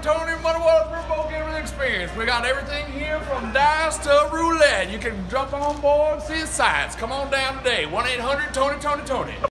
Tony, Muddywater Riverboat Gaming Experience. We got everything here from dice to roulette. You can jump on board and see the sights. Come on down today. 1-800-TONY-TONY-TONY.